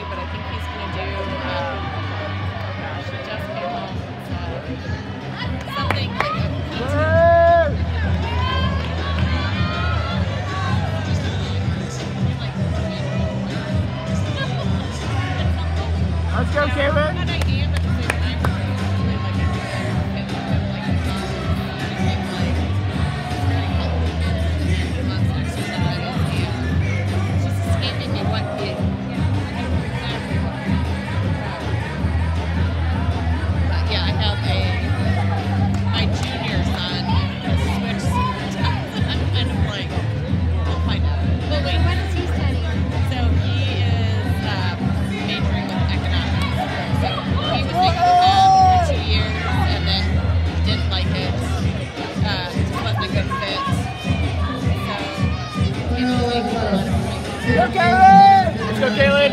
but I think he's going to do, oh gosh, he just came home. Something like Let's go, Kevin! Go, Kaylin! Let's go, Kaylin!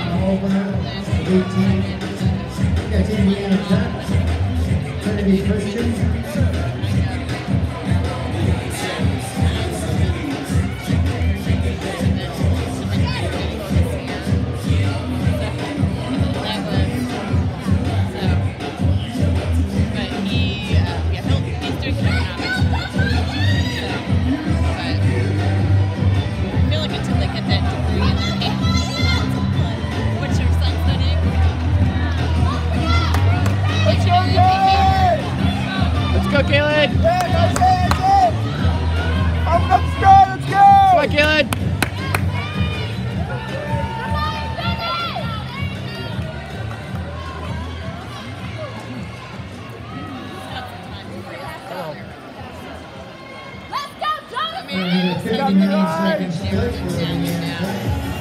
That's Indiana Ducks. Trinity Christian. Let's go, Kaylin! Yeah, that's it! Oh, let's go! Come on, Kaylin! Let's go, Jonathan! 59 seconds clear for Indiana Ducks.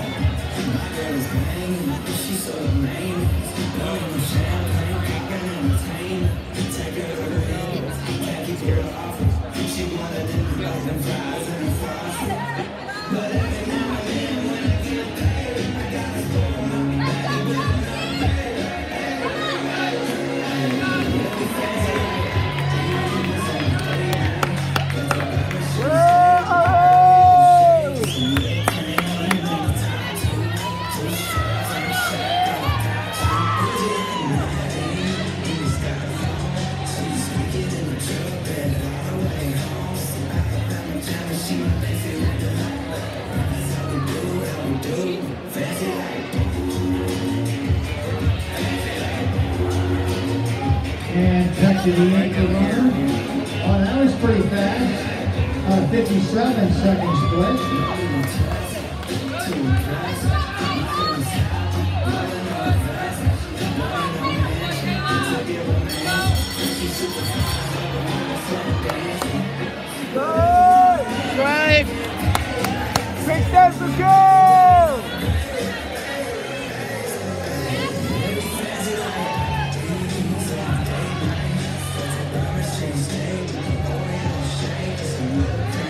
And back to the anchor runner. Oh, that was pretty fast. 57-second split. Drive! Quick steps, let's go!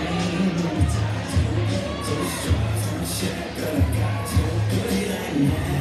Yeah.